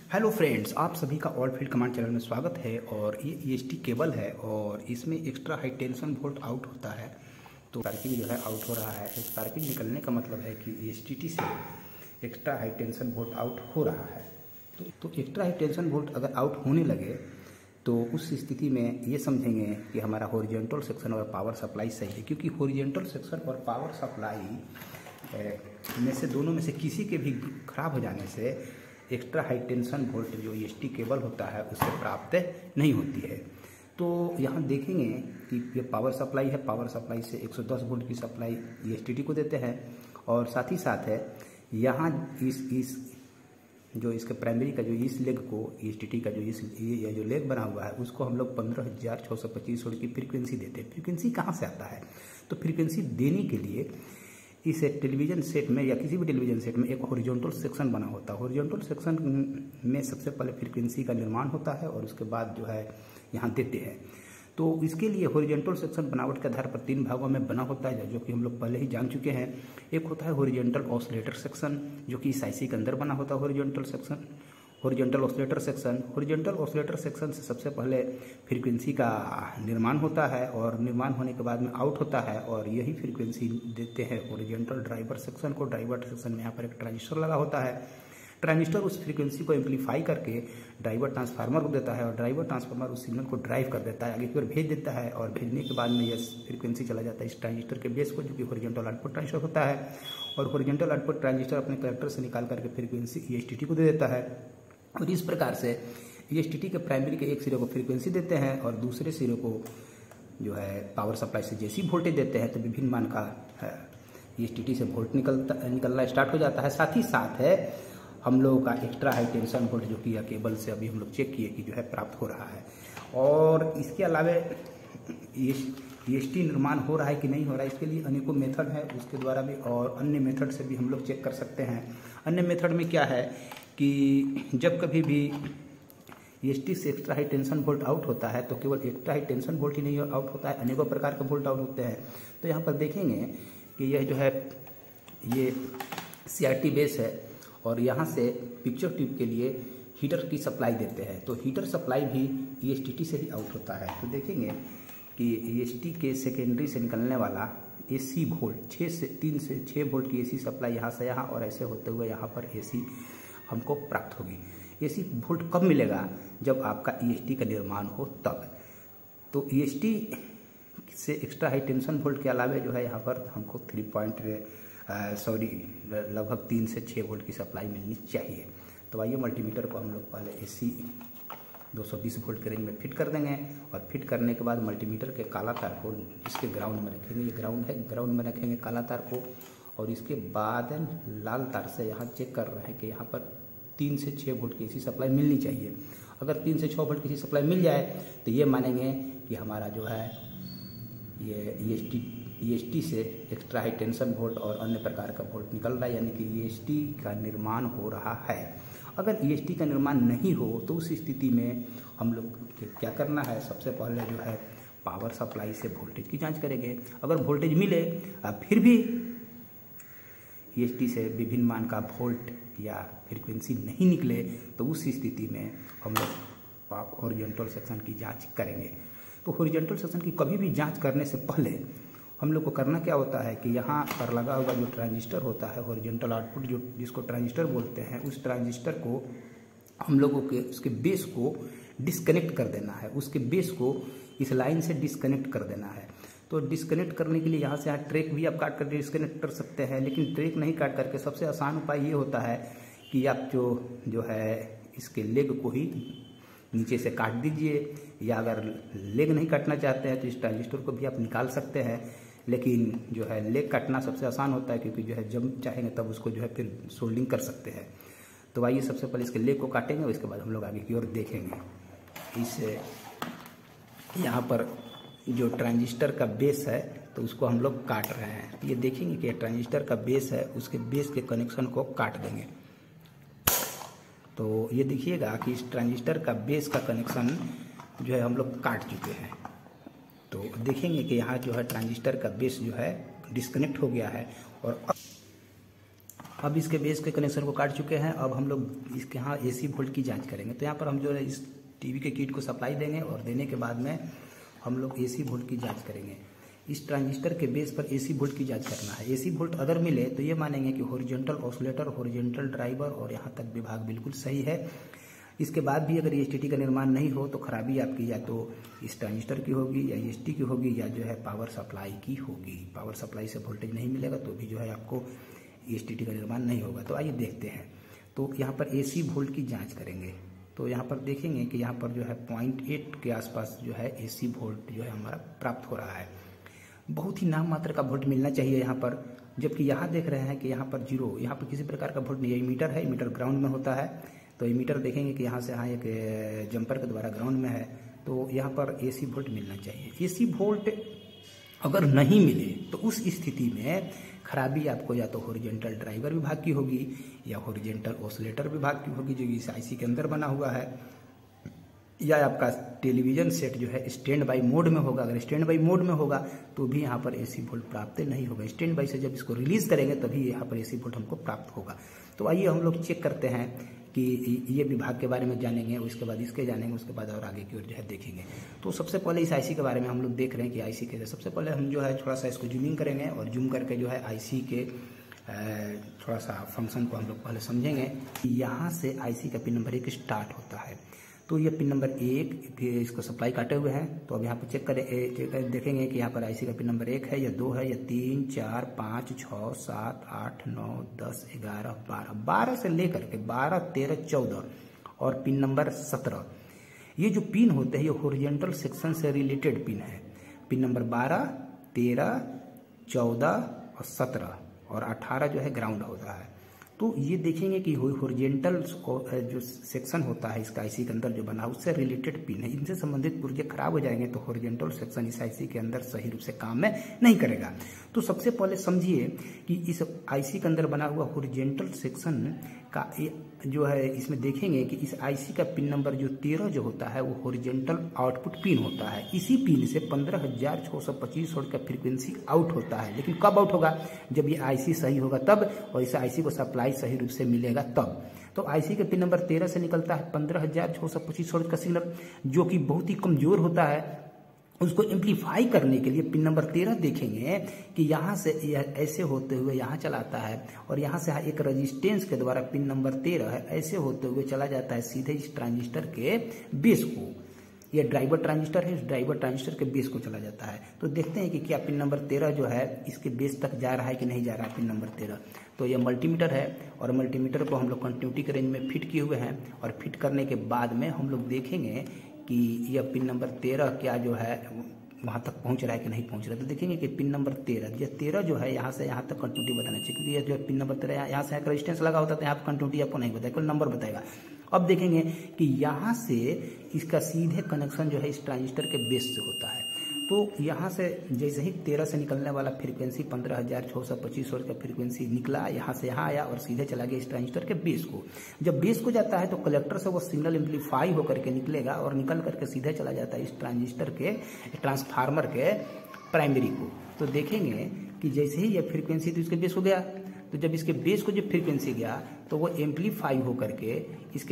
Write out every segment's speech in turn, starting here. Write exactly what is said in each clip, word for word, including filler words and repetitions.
Hello friends, आप सभी का ऑल फील्ड कमांड चैनल में स्वागत है। और ये ई एस टी केबल है और इसमें extra high tension volt out होता है। तो स्पार्किंग जो है आउट हो रहा है। स्पार्किंग निकलने का मतलब है कि ई एस टी टी से extra high tension volt out हो रहा है। तो, तो एक्स्ट्रा हाई टेंशन वोल्ट अगर आउट होने लगे तो उस स्थिति में ये समझेंगे कि हमारा हॉरिजॉन्टल सेक्शन और पावर सप्लाई सही है, क्योंकि हॉरिजॉन्टल सेक्शन और पावर सप्लाई में से दोनों में से किसी के भी खराब हो जाने से एक्स्ट्रा हाई टेंशन वोल्ट जो ई एस टी केबल होता है उससे प्राप्त नहीं होती है। तो यहाँ देखेंगे कि ये पावर सप्लाई है, पावर सप्लाई से एक सौ दस वोल्ट की supply E S T T को देते हैं और साथ ही साथ है यहाँ इस इस जो इसके प्राइमरी का जो इस लेग को ई एस टी टी का जो इस ये जो लेग बना हुआ है उसको हम लोग पंद्रह हज़ार छः सौ पच्चीस वोल्ट की फ्रीक्वेंसी देते हैं। फ्रीक्वेंसी कहाँ से आता है? तो फ्रीक्वेंसी देने के लिए इस टेलीविज़न सेट में या किसी भी टेलीविज़न सेट में एक हॉरिजॉन्टल सेक्शन बना होता है। हॉरिजॉन्टल सेक्शन में सबसे पहले फ्रीक्वेंसी का निर्माण होता है और उसके बाद जो है यहाँ देते हैं। तो इसके लिए हॉरिजॉन्टल सेक्शन बनावट के आधार पर तीन भागों में बना होता है, जो कि हम लोग पहले ही जान चुके हैं। एक होता है हॉरिजॉन्टल ऑसिलेटर सेक्शन, जो कि इस आईसी के अंदर बना होता है horizontal section, horizontal oscillator section. Horizontal oscillator section से सबसे पहले फ्रीक्वेंसी का निर्माण होता है और निर्माण होने के बाद में आउट होता है और यही फ्रीक्वेंसी देते हैं हॉरिजॉन्टल ड्राइवर सेक्शन को। ड्राइवर सेक्शन में यहाँ पर एक ट्रांजिस्टर लगा होता है। ट्रांजिस्टर उस फ्रीक्वेंसी को एम्पलीफाई करके ड्राइवर ट्रांसफार्मर को देता है और ड्राइवर ट्रांसफार्मर उस सिग्नल को ड्राइव कर देता है, आगे की ओर भेज देता है और भेजने के बाद में यह फ्रीक्वेंसी चला जाता है इस ट्रांजिस्टर के बेस को, जो कि हॉरिजॉन्टल आउटपुट ट्रांजिस्टर होता है। और हॉरिजॉन्टल आउटपुट ट्रांजिस्टर अपने कलेक्टर से निकाल करके frequency E S T T को दे देता है और इस प्रकार से ई एस टी टी के प्राइमरी के एक सिरे को फ्रीक्वेंसी देते हैं और दूसरे सिरे को जो है पावर सप्लाई से जैसी वोल्टेज देते हैं तो विभिन्न मान का ई एस टी टी से वोल्ट निकलता निकलना स्टार्ट हो जाता है। साथ ही साथ है हम लोगों का एक्स्ट्रा हाई टेंशन वोल्ट जो कि केबल से अभी हम लोग चेक किए कि जो है प्राप्त हो रहा है। और इसके अलावा ई एस टी निर्माण हो रहा है कि नहीं हो रहा है, इसके लिए अनेकों मेथड है, उसके द्वारा भी और अन्य मेथड से भी हम लोग चेक कर सकते हैं। अन्य मेथड में क्या है कि जब कभी भी ई एस टी से extra high tension volt out होता है तो केवल एक्स्ट्रा हाई टेंशन वोल्ट ही नहीं आउट होता है, अनेकों प्रकार के वोल्ट आउट होते हैं। तो यहाँ पर देखेंगे कि यह जो है ये सी आर टी बेस है और यहाँ से पिक्चर ट्यूब के लिए हीटर की सप्लाई देते हैं। तो हीटर सप्लाई भी ई एस टी टी से ही आउट होता है। तो देखेंगे कि ई एस टी के सेकेंडरी से निकलने वाला एसी वोल्ट छः से तीन से छः वोल्ट की एसी सप्लाई यहाँ से यहाँ और ऐसे होते हुए यहाँ पर एसी हमको प्राप्त होगी। एसी वोल्ट कब मिलेगा? जब आपका ई एस टी का निर्माण हो तब। तो ई एस टी से एक्स्ट्रा हाई टेंशन वोल्ट के अलावा जो है यहाँ पर हमको थ्री पॉइंट सॉरी लगभग तीन से छः वोल्ट की सप्लाई मिलनी चाहिए। तो आइए मल्टीमीटर को हम लोग पहले एसी दो सौ बीस वोल्ट के रेंज में फिट कर देंगे और फिट करने के बाद मल्टीमीटर के काला तार को इसके ग्राउंड में रखेंगे। ये ग्राउंड है, ग्राउंड में रखेंगे काला तार को और इसके बाद लाल तार से यहाँ चेक कर रहे हैं कि यहाँ पर तीन से छः वोल्ट की एसी सप्लाई मिलनी चाहिए। अगर तीन से छः वोल्ट की एसी सप्लाई मिल जाए तो ये मानेंगे कि हमारा जो है ये E S T E S T से एक्स्ट्रा हाई टेंशन वोल्ट और अन्य प्रकार का वोल्ट निकल रहा है, यानी कि ई एस टी का निर्माण हो रहा है। अगर ई एस टी का निर्माण नहीं हो तो उस स्थिति में हम लोग क्या करना है? सबसे पहले जो है पावर सप्लाई से वोल्टेज की जांच करेंगे। अगर वोल्टेज मिले फिर भी ई एस टी से विभिन्न मान का वोल्ट या फ्रीक्वेंसी नहीं निकले तो उस स्थिति में हम लोग हॉरिजॉन्टल सेक्शन की जांच करेंगे। तो हॉरिजॉन्टल सेक्शन की कभी भी जांच करने से पहले हम लोग को करना क्या होता है कि यहाँ पर लगा हुआ जो ट्रांजिस्टर होता है हॉरिजॉन्टल आउटपुट जो जिसको ट्रांजिस्टर बोलते हैं, उस ट्रांजिस्टर को हम लोगों के उसके बेस को डिस्कनेक्ट कर देना है। उसके बेस को इस लाइन से डिस्कनेक्ट कर देना है। तो डिस्कनेक्ट करने के लिए यहाँ से यहाँ ट्रैक भी आप काट कर डिस्कनेक्ट कर सकते हैं, लेकिन ट्रैक नहीं काट करके सबसे आसान उपाय ये होता है कि आप जो जो है इसके लेग को ही नीचे से काट दीजिए, या अगर लेग नहीं काटना चाहते हैं तो इस ट्रांजिस्टर को भी आप निकाल सकते हैं। लेकिन जो है लेग काटना सबसे आसान होता है, क्योंकि जो है जब चाहेंगे तब उसको जो है फिर सोल्डिंग कर सकते हैं। तो आइए सबसे पहले इसके लेग को काटेंगे और इसके बाद हम लोग आगे की ओर देखेंगे। इस यहाँ पर जो ट्रांजिस्टर का बेस है तो उसको हम लोग काट रहे हैं। ये देखेंगे कि ट्रांजिस्टर का बेस है, उसके बेस के कनेक्शन को काट देंगे। तो ये देखिएगा कि इस ट्रांजिस्टर का बेस का कनेक्शन जो है हम लोग काट चुके हैं। तो देखेंगे कि यहाँ जो है ट्रांजिस्टर का बेस जो है डिस्कनेक्ट हो गया है और अब इसके बेस के कनेक्शन को काट चुके हैं। अब हम लोग इसके यहाँ एसी वोल्ट की जांच करेंगे। तो यहाँ पर हम जो है इस टीवी के किट को सप्लाई देंगे और देने के बाद में हम लोग एसी वोल्ट की जांच करेंगे। इस ट्रांजिस्टर के बेस पर एसी वोल्ट की जांच करना है। एसी वोल्ट अगर मिले तो ये मानेंगे कि हॉरिजॉन्टल ऑसिलेटर, हॉरिजॉन्टल ड्राइवर और यहाँ तक विभाग बिल्कुल सही है। इसके बाद भी अगर ईएसटी का निर्माण नहीं हो तो खराबी आपकी या तो इस ट्रांजिस्टर की होगी या ईएसटी की होगी या जो है पावर सप्लाई की होगी। पावर सप्लाई से वोल्टेज नहीं मिलेगा तो भी जो है आपको ईएसटी का निर्माण नहीं होगा। तो आइए देखते हैं। तो यहाँ पर एसी वोल्ट की जांच करेंगे। तो यहाँ पर देखेंगे कि यहाँ पर जो है पॉइंट एट के आसपास जो है एसी वोल्ट जो है हमारा प्राप्त हो रहा है। बहुत ही नाम मात्र का वोल्ट मिलना चाहिए यहाँ पर, जबकि यहाँ देख रहे हैं कि यहाँ पर जीरो, यहाँ पर किसी प्रकार का वोल्ट नहीं है। मीटर है, मीटर ग्राउंड में होता है। तो मीटर देखेंगे कि यहाँ से यहाँ एक जंपर के द्वारा ग्राउंड में है, तो यहाँ पर एसी वोल्ट मिलना चाहिए। एसी वोल्ट अगर नहीं मिले तो उस स्थिति में खराबी आपको या तो हॉरिजॉन्टल ड्राइवर विभाग की होगी या हॉरिजॉन्टल ऑसिलेटर विभाग की होगी जो इस आईसी के अंदर बना हुआ है, या आपका टेलीविजन सेट जो है स्टैंड बाई मोड में होगा। अगर स्टैंड बाई मोड में होगा तो भी यहाँ पर एसी वोल्ट प्राप्त नहीं होगा। स्टैंड बाई से जब इसको रिलीज करेंगे तभी यहाँ पर एसी वोल्ट हमको प्राप्त होगा। तो आइए हम लोग चेक करते हैं कि ये विभाग के बारे में जानेंगे, उसके बाद इसके जानेंगे, उसके बाद और आगे की ओर जो है देखेंगे। तो सबसे पहले इस आईसी के बारे में हम लोग देख रहे हैं कि आईसी के सबसे पहले हम जो है थोड़ा सा इसको जूमिंग करेंगे और जूम करके जो है आईसी के थोड़ा सा फंक्शन को हम लोग पहले समझेंगे। यहाँ से आईसी का पिन नंबर एक स्टार्ट होता है। तो ये पिन नंबर एक, फिर इसको सप्लाई काटे हुए हैं। तो अब यहाँ पर चेक करें, चेक देखेंगे कि यहाँ पर आईसी का पिन नंबर एक है या दो है या तीन, चार, पाँच, छः, सात, आठ, नौ, दस, ग्यारह, बारह, बारह से लेकर के बारह, तेरह, चौदह और पिन नंबर सत्रह। ये जो पिन होते हैं ये हॉरिजॉन्टल सेक्शन से रिलेटेड पिन है। पिन नंबर बारह, तेरह, चौदह और सत्रह और अठारह जो है ग्राउंड होता है। तो ये देखेंगे कि हॉरिजॉन्टल जो सेक्शन होता है इसका आईसी के अंदर जो बना उससे रिलेटेड पिन है। इनसे संबंधित पुर्जे खराब हो जाएंगे तो हॉरिजॉन्टल सेक्शन इस आईसी के अंदर सही रूप से काम में नहीं करेगा। तो सबसे पहले समझिए कि इस आईसी के अंदर बना हुआ हॉरिजॉन्टल सेक्शन का जो है इसमें देखेंगे कि इस आईसी का पिन नंबर जो तेरह जो होता है वो हॉरिजॉन्टल आउटपुट पिन होता है। इसी पिन से पंद्रह हजार छः सौ पच्चीस वोल्ट का फ्रीक्वेंसी आउट होता है। लेकिन कब आउट होगा? जब ये आईसी सही होगा तब, और इस आईसी को सप्लाई सही रूप से मिलेगा तब। तो आईसी के पिन नंबर तेरह से निकलता है पंद्रह हजार छः सौ पच्चीस वोल्ट का सिग्नल, जो कि बहुत ही कमजोर होता है। उसको एम्पलीफाई करने के लिए पिन नंबर तेरह देखेंगे कि यहाँ से ऐसे होते हुए यहाँ चलाता है और यहाँ से एक रेजिस्टेंस के द्वारा पिन नंबर तेरह है ऐसे होते हुए चला जाता है सीधे इस ट्रांजिस्टर के बेस को। ये ड्राइवर ट्रांजिस्टर है, इस ड्राइवर ट्रांजिस्टर के बेस को चला जाता है। तो देखते हैं कि क्या पिन नंबर तेरह जो है इसके बेस तक जा रहा है कि नहीं जा रहा है पिन नंबर तेरह। तो ये मल्टीमीटर है और मल्टीमीटर को हम लोग कंटिन्यूटी के रेंज में फिट किए हुए हैं और फिट करने के बाद में हम लोग देखेंगे कि यह पिन नंबर तेरह क्या जो है वहाँ तक पहुँच रहा है कि नहीं पहुँच रहा है। तो देखेंगे कि पिन नंबर तेरह, यह तेरह जो है यहाँ से यहाँ तक कंटिन्यूटी बताना चाहिए, क्योंकि यह जो पिन नंबर तेरह यहाँ से एक रेजिस्टेंस लगा होता है तो यहाँ पर कंटिन्यूटी आपको नहीं बताएगा, केवल नंबर बताएगा। अब देखेंगे कि यहाँ से इसका सीधे कनेक्शन जो है इस ट्रांजिस्टर के बेस से होता है। तो यहाँ से जैसे ही तेरह से निकलने वाला फ्रीक्वेंसी पंद्रह हजार छः सौ पच्चीस वोल्ट का फ्रीक्वेंसी निकला, यहाँ से यहाँ आया और सीधे चला गया इस ट्रांजिस्टर के बेस को। जब बेस को जाता है तो कलेक्टर से वो सिग्नल एम्पलीफाई होकर के निकलेगा और निकल करके सीधे चला जाता है इस ट्रांजिस्टर के ट्रांसफार्मर के प्राइमरी को। तो देखेंगे कि जैसे ही ये फ्रीक्वेंसी तो इसके बेस हो गया, तो जब इसके बेस को जब फ्रीक्वेंसी गया तो वो एम्पलीफाई होकर के इसके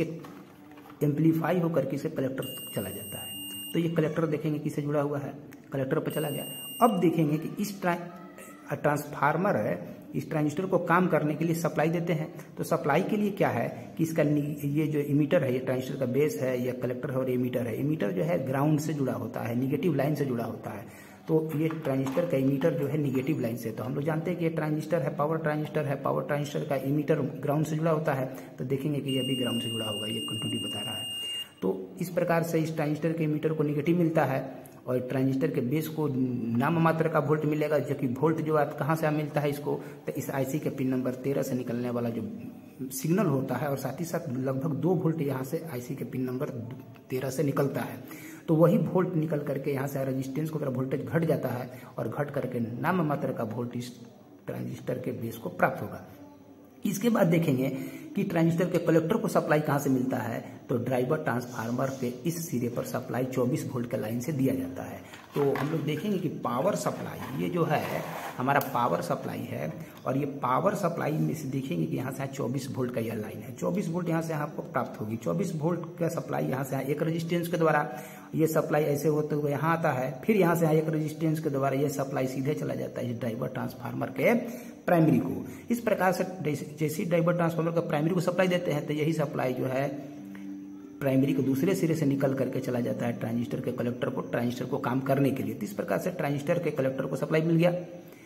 एम्पलीफाई होकर के इसे कलेक्टर चला जाता है। तो ये कलेक्टर देखेंगे किससे जुड़ा हुआ है, कलेक्टर पर चला गया। अब देखेंगे कि इस ट्रांसफार्मर है इस ट्रांजिस्टर को काम करने के लिए सप्लाई देते हैं। तो सप्लाई के लिए क्या है कि इसका ये जो इमीटर है, ये ट्रांजिस्टर का बेस है, ये कलेक्टर है और इमीटर है। इमीटर जो है ग्राउंड से जुड़ा होता है, निगेटिव लाइन से जुड़ा होता है। तो ये ट्रांजिस्टर का इमीटर जो है निगेटिव लाइन से, तो हम लोग जानते हैं कि ये ट्रांजिस्टर है, पावर ट्रांजिस्टर है, पावर ट्रांजिस्टर का इमीटर ग्राउंड से जुड़ा होता है। तो देखेंगे कि ये भी ग्राउंड से जुड़ा होगा, ये कंटिन्यूटी बता रहा है। तो इस प्रकार से इस ट्रांजिस्टर के इमीटर को निगेटिव मिलता है और ट्रांजिस्टर के बेस को नाम मात्र का वोल्ट मिलेगा, जबकि वोल्ट जो आप कहाँ से मिलता है इसको, तो इस आईसी के पिन नंबर तेरह से निकलने वाला जो सिग्नल होता है और साथ ही साथ लगभग दो वोल्ट यहाँ से आईसी के पिन नंबर तेरह से निकलता है। तो वही वोल्ट निकल करके यहाँ से रेजिस्टेंस को तरफ वोल्टेज घट जाता है और घट करके नाम मात्र का वोल्ट इस ट्रांजिस्टर के बेस को प्राप्त होगा। इसके बाद देखेंगे कि ट्रांजिस्टर के कलेक्टर को सप्लाई कहाँ से मिलता है, तो ड्राइवर ट्रांसफार्मर के इस सिरे पर सप्लाई चौबीस वोल्ट के लाइन से दिया जाता है। तो हम लोग देखेंगे कि पावर सप्लाई, ये जो है हमारा पावर सप्लाई है, और ये पावर सप्लाई में से देखेंगे कि यहाँ से चौबीस वोल्ट का यह लाइन है। चौबीस वोल्ट यहाँ से आपको प्राप्त होगी। चौबीस वोल्ट का सप्लाई यहाँ से एक रेजिस्टेंस के द्वारा ये सप्लाई ऐसे होते हुए यहाँ आता है, फिर यहाँ से एक रेजिस्टेंस के द्वारा ये सप्लाई सीधे चला जाता है इस ड्राइवर ट्रांसफार्मर के प्राइमरी को। इस प्रकार से जैसे ड्राइवर ट्रांसफार्मर का प्राइमरी को सप्लाई देते हैं तो यही सप्लाई जो है प्राइमरी को दूसरे सिरे से निकल करके चला जाता है ट्रांजिस्टर के कलेक्टर को, ट्रांजिस्टर को काम करने के लिए। तो इस प्रकार से ट्रांजिस्टर के कलेक्टर को सप्लाई मिल गया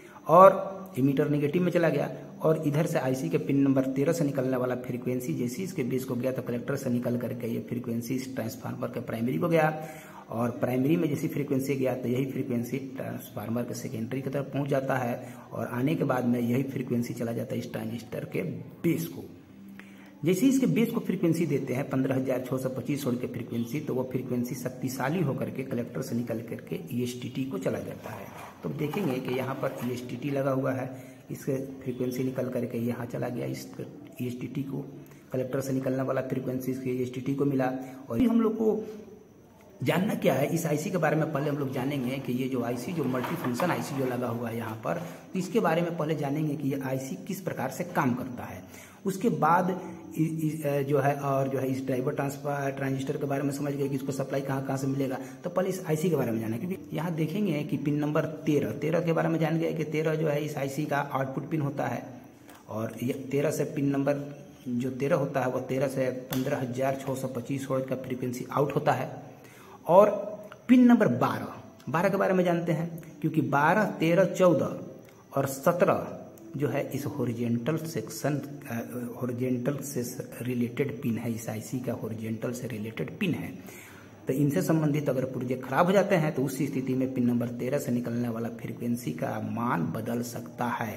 और इमीटर नेगेटिव में चला गया, और इधर से आईसी के पिन नंबर तेरह से निकलने वाला फ्रीक्वेंसी जैसे इसके बेस को गया तो कलेक्टर से निकल करके ये फ्रीक्वेंसी इस ट्रांसफार्मर के प्राइमरी को गया, और प्राइमरी में जैसी फ्रीक्वेंसी गया तो यही फ्रीक्वेंसी ट्रांसफार्मर के सेकेंडरी की तरफ पहुंच जाता है, और आने के बाद में यही फ्रीक्वेंसी चला जाता है इस ट्रांजिस्टर के बेस को। जैसे इसके बेस को फ्रीक्वेंसी देते हैं पंद्रह हजार छः सौ पच्चीस वोल्ट की फ्रीक्वेंसी, तो वो फ्रीक्वेंसी शक्तिशाली होकर के कलेक्टर से निकल करके ई एस टी टी को चला जाता है। तो देखेंगे कि यहाँ पर ई एस टी टी लगा हुआ है, इसके फ्रीक्वेंसी निकल करके यहाँ चला गया, इस ई एस टी टी को कलेक्टर से निकलने वाला फ्रीक्वेंसी इसके ई एस टी टी को मिला। और हम लोग को जानना क्या है इस आईसी के बारे में, पहले हम लोग जानेंगे कि ये जो आईसी जो मल्टी फंक्शन आईसी जो लगा हुआ है यहाँ पर, तो इसके बारे में पहले जानेंगे कि ये आईसी किस प्रकार से काम करता है। उसके बाद इ, इ, जो है और जो है इस ड्राइवर ट्रांसफर ट्रांजिस्टर के बारे में समझ गए कि इसको सप्लाई कहाँ कहाँ से मिलेगा। तो पहले इस आईसी के बारे में जाना, क्योंकि यहाँ देखेंगे कि पिन नंबर तेरह तेरह के बारे में जान गए कि तेरह जो है इस आईसी का आउटपुट पिन होता है, और ये तेरह से पिन नंबर जो तेरह होता है वो तेरह से पंद्रह हजार छः सौ पच्चीस वोल्ट का फ्रीक्वेंसी आउट होता है। और पिन नंबर बारह बारह के बारे में जानते हैं, क्योंकि बारह तेरह चौदह और सत्रह जो है इस हॉरिजेंटल सेक्शन हॉरिजेंटल से रिलेटेड पिन है, इस आईसी का हॉरिजेंटल से रिलेटेड पिन है। तो इनसे संबंधित अगर पुर्जे खराब हो जाते हैं तो उस स्थिति में पिन नंबर तेरह से निकलने वाला फ्रीक्वेंसी का मान बदल सकता है।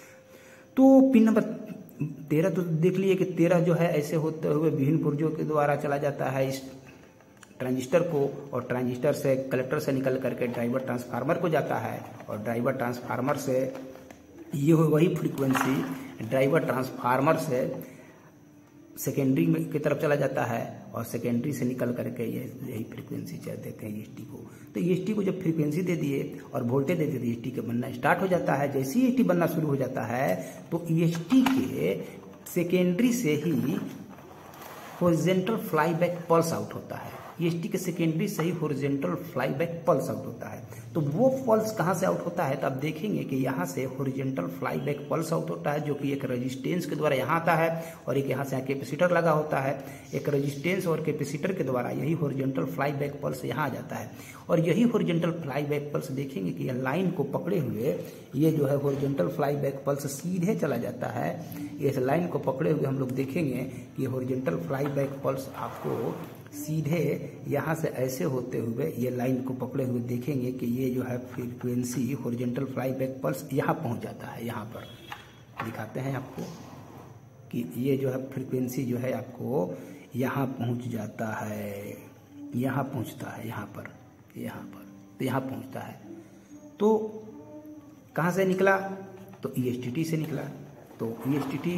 तो पिन नंबर तेरह तो देख लिए कि तेरह जो है ऐसे होते हुए विभिन्न पुर्जों के द्वारा चला जाता है इस ट्रांजिस्टर को, और ट्रांजिस्टर से कलेक्टर से निकल करके ड्राइवर ट्रांसफार्मर को जाता है, और ड्राइवर ट्रांसफार्मर से ये वही फ्रीक्वेंसी ड्राइवर ट्रांसफार्मर से सेकेंडरी में की तरफ चला जाता है, और सेकेंडरी से निकल करके ये यही फ्रीक्वेंसी चल देते हैं ई एस टी को। तो ई एस टी को जब फ्रीक्वेंसी दे दिए और वोल्टेज दे दिए तो ई एस टी का बनना स्टार्ट हो जाता है। जैसे ही ई एस टी बनना शुरू हो जाता है तो ई एस टी के सेकेंडरी से ही हॉरिजॉन्टल फ्लाईबैक पल्स आउट होता है। ई एस टी के सेकेंडरी से ही हॉरिजॉन्टल फ्लाईबैक पल्स आउट होता है। तो वो पल्स कहाँ से आउट होता है, तो आप देखेंगे कि यहाँ से हॉरिजॉन्टल फ्लाईबैक पल्स आउट होता है, जो कि एक रेजिस्टेंस के द्वारा यहाँ आता है, और एक यहाँ से यहाँ कैपेसिटर लगा होता है। एक रेजिस्टेंस और कैपेसिटर के द्वारा यही हॉरिजॉन्टल फ्लाईबैक पल्स यहाँ आ जाता है, और यही हॉरिजॉन्टल फ्लाईबैक पल्स देखेंगे कि यह लाइन को पकड़े हुए ये जो है हॉरिजॉन्टल फ्लाईबैक पल्स सीधे चला जाता है। इस लाइन को पकड़े हुए हम लोग देखेंगे कि हॉरिजॉन्टल फ्लाईबैक पल्स आपको सीधे यहाँ से ऐसे होते हुए ये लाइन को पकड़े हुए देखेंगे कि ये जो है फ्रीक्वेंसी हॉरिजॉन्टल फ्लाईबैक पल्स यहाँ पहुँच जाता है। यहाँ पर दिखाते हैं आपको कि ये जो है फ्रीक्वेंसी जो है आपको यहाँ पहुँच जाता है, यहाँ पहुँचता है, यहाँ पर यहाँ पर तो यहाँ पहुँचता है। तो कहाँ से निकला, तो ई एस टी टी से निकला। तो ई एस टी टी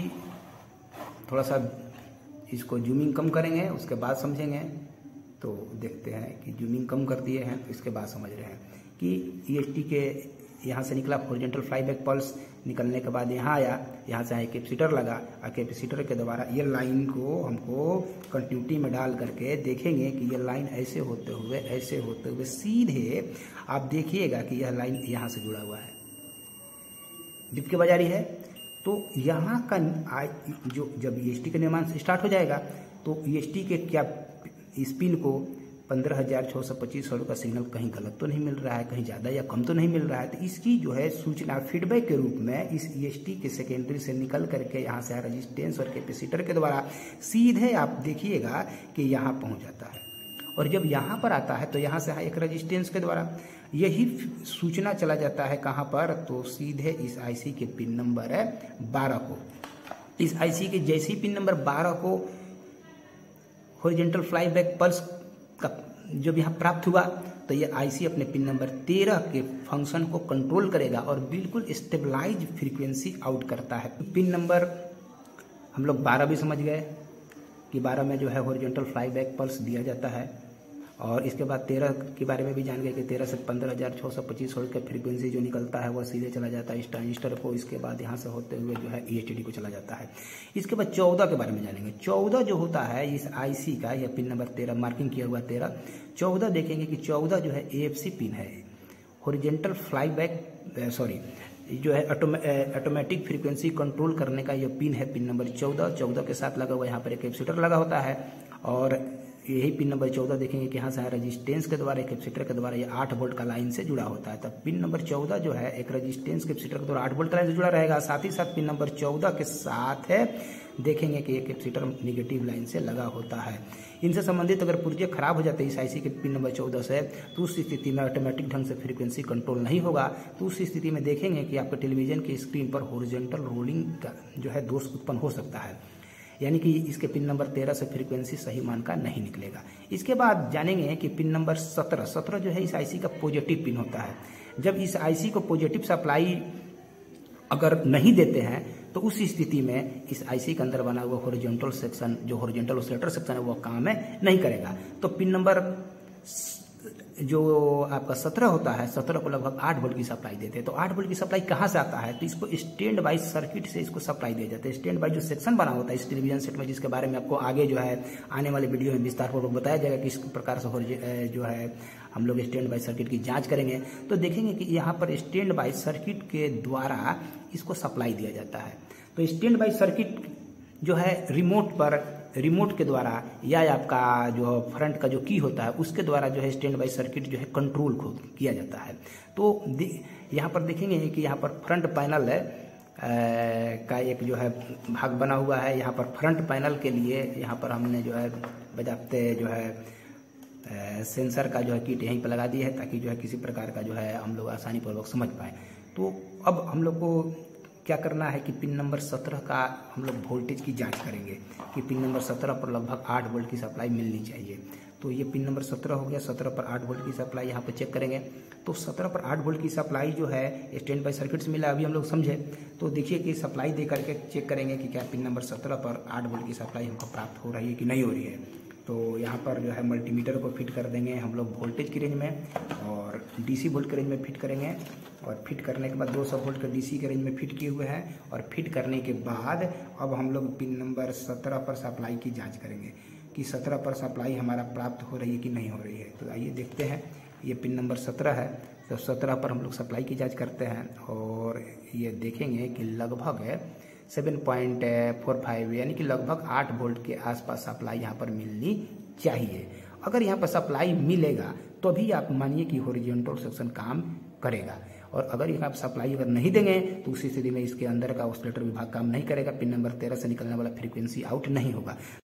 थोड़ा सा इसको जूमिंग कम करेंगे, उसके बाद समझेंगे। तो देखते हैं कि जूमिंग कम कर दिए हैं, तो इसके बाद समझ रहे हैं कि ई एस टी के यहाँ से निकला हॉरिजॉन्टल फ्लाईबैक पल्स, निकलने के बाद यहाँ आया, यहाँ से आया कैपेसिटर लगा, और कैपेसिटर के द्वारा ये लाइन को हमको कंटिन्यूटी में डाल करके देखेंगे कि ये लाइन ऐसे होते हुए ऐसे होते हुए सीधे आप देखिएगा कि यह लाइन यहाँ से जुड़ा हुआ है, डिप के बाजारी है। तो यहाँ का जो जब ई एस टी का निर्माण स्टार्ट हो जाएगा तो ई एस टी के क्या स्पिन को पंद्रह हजार छः सौ पच्चीस वोल्ट का सिग्नल कहीं गलत तो नहीं मिल रहा है, कहीं ज़्यादा या कम तो नहीं मिल रहा है। तो इसकी जो है सूचना फीडबैक के रूप में इस ई एस टी के सेकेंडरी से निकल करके यहाँ से रेजिस्टेंस और कैपेसिटर के द्वारा सीधे आप देखिएगा कि यहाँ पहुँच जाता है, और जब यहाँ पर आता है तो यहाँ से एक रेजिस्टेंस के द्वारा यही सूचना चला जाता है कहाँ पर, तो सीधे इस आईसी के पिन नंबर है बारह को। इस आईसी के जैसे ही पिन नंबर बारह को हॉरिजॉन्टल फ्लाईबैक पल्स का जब यहाँ प्राप्त हुआ तो ये आईसी अपने पिन नंबर तेरह के फंक्शन को कंट्रोल करेगा और बिल्कुल स्टेबलाइज फ्रीक्वेंसी आउट करता है। पिन नंबर हम लोग बारह भी समझ गए कि बारह में जो है हॉरिजॉन्टल फ्लाईबैक पल्स दिया जाता है, और इसके बाद तेरह के बारे में भी जान गए कि तेरह से पंद्रह हज़ार छः सौ पच्चीस हर्ट्ज का फ्रीक्वेंसी जो निकलता है वह सीधे चला जाता है इस ट्रांजिस्टर को, इसके बाद यहाँ से होते हुए जो है ई एच डी को चला जाता है। इसके बाद चौदह के बारे में जानेंगे। चौदह जो होता है इस आईसी का, या पिन नंबर तेरह मार्किंग किया हुआ तेरह, चौदह देखेंगे कि चौदह जो है ए एफ सी पिन है, हॉरिजेंटल फ्लाई बैक सॉरी जो है ऑटोमेटिक फ्रीक्वेंसी कंट्रोल करने का ये पिन है, पिन नंबर चौदह। चौदह के साथ लगा हुआ यहाँ पर एक कैपेसिटर लगा होता है, और यही पिन नंबर चौदह देखेंगे कि यहाँ से रेजिस्टेंस के द्वारा, एक कैपेसिटर के द्वारा ये आठ वोल्ट का लाइन से जुड़ा होता है। तब पिन नंबर चौदह जो है एक रेजिस्टेंस कैपेसिटर के द्वारा आठ वोल्ट लाइन से जुड़ा रहेगा। साथ ही साथ पिन नंबर चौदह के साथ है देखेंगे कि एक कैपेसिटर निगेटिव लाइन से लगा होता है। इनसे संबंधित अगर पुर्जे खराब हो जाते हैं इस आईसी के पिन नंबर चौदह से, तो उस स्थिति में ऑटोमेटिक ढंग से फ्रीक्वेंसी कंट्रोल नहीं होगा। तो उस स्थिति में देखेंगे कि आपके टेलीविजन की स्क्रीन पर हॉरिजॉन्टल रोलिंग का जो है दोष उत्पन्न हो सकता है, यानी कि इसके पिन नंबर तेरह से फ्रीक्वेंसी सही मान का नहीं निकलेगा। इसके बाद जानेंगे कि पिन नंबर सत्रह, सत्रह जो है इस आईसी का पॉजिटिव पिन होता है। जब इस आईसी को पॉजिटिव सप्लाई अगर नहीं देते हैं तो उस स्थिति में इस आईसी के अंदर बना हुआ हॉरिजॉन्टल सेक्शन, जो हॉरिजॉन्टल ऑसिलेटर सेक्शन है, वो काम में नहीं करेगा। तो पिन नंबर जो आपका सत्रह होता है, सत्रह को लगभग आठ वोल्ट की सप्लाई देते हैं। तो आठ वोल्ट की सप्लाई कहाँ से आता है? तो इसको स्टैंड बाई सर्किट से इसको सप्लाई दिया जाता है। स्टैंड बाई जो सेक्शन बना होता है इस टेलीविजन सेट में, जिसके बारे में आपको आगे जो है आने वाले वीडियो में विस्तार पूर्वक बताया जाएगा कि इस प्रकार से जो है हम लोग स्टैंड बाई सर्किट की जांच करेंगे। तो देखेंगे कि यहाँ पर स्टैंड बाई सर्किट के द्वारा इसको सप्लाई दिया जाता है। तो स्टैंड बाई सर्किट जो है रिमोट पर, रिमोट के द्वारा या आपका जो फ्रंट का जो की होता है उसके द्वारा जो है स्टैंड बाई सर्किट जो है कंट्रोल को किया जाता है। तो यहाँ पर देखेंगे कि यहाँ पर फ्रंट पैनल है का एक जो है भाग बना हुआ है। यहाँ पर फ्रंट पैनल के लिए यहाँ पर हमने जो है बजाते जो है सेंसर का जो है किट यहीं पर लगा दी है, ताकि जो है किसी प्रकार का जो है हम लोग आसानी पूर्वक समझ पाएँ। तो अब हम लोग को क्या करना है कि पिन नंबर सत्रह का हम लोग वोल्टेज की जांच करेंगे कि पिन नंबर सत्रह पर लगभग आठ वोल्ट की सप्लाई मिलनी चाहिए। तो ये पिन नंबर सत्रह हो गया, सत्रह पर आठ वोल्ट की सप्लाई यहाँ पर चेक करेंगे। तो सत्रह पर आठ वोल्ट की सप्लाई जो है स्टैंड बाई सर्किट से मिला, अभी हम लोग समझे। तो देखिए कि सप्लाई दे करके चेक करेंगे कि क्या पिन नंबर सत्रह पर आठ वोल्ट की सप्लाई हमको प्राप्त हो रही है कि नहीं हो रही है। तो यहाँ पर जो है मल्टीमीटर को फिट कर देंगे हम लोग वोल्टेज की रेंज में, और डीसी वोल्ट के रेंज में फिट करेंगे। और फिट करने के बाद दो सौ वोल्ट का डीसी के रेंज में फिट किए हुए हैं। और फिट करने के बाद अब हम लोग पिन नंबर सत्रह पर सप्लाई की जांच करेंगे कि सत्रह पर सप्लाई हमारा प्राप्त हो रही है कि नहीं हो रही है। तो आइए देखते हैं, ये पिन नंबर सत्रह है। तो सत्रह पर हम लोग सप्लाई की जाँच करते हैं, और ये देखेंगे कि लगभग है सेवन पॉइंट फोर फाइव यानी कि लगभग आठ वोल्ट के आसपास सप्लाई यहाँ पर मिलनी चाहिए। अगर यहाँ पर सप्लाई मिलेगा तो भी आप मानिए कि हॉरिजॉन्टल सेक्शन काम करेगा। और अगर यहाँ पर सप्लाई अगर नहीं देंगे तो उसी स्थिति में इसके अंदर का ऑसिलेटर विभाग काम नहीं करेगा, पिन नंबर तेरह से निकलने वाला फ्रीक्वेंसी आउट नहीं होगा।